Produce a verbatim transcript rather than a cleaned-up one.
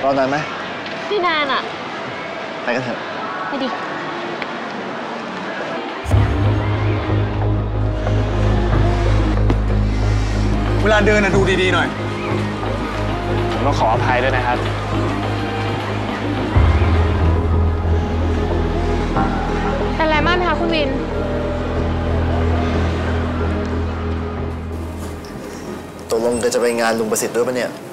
รอนานไหมไม่นานอ่ะไปกันเถอะไปดิเวลาเดินนะดูดีๆหน่อยผมต้องขออภัยด้วยนะครับเป็นไรมากไหมคะคุณวินตกลงแกจะไปงานลุงประสิทธิ์ด้วยปะเนี่ย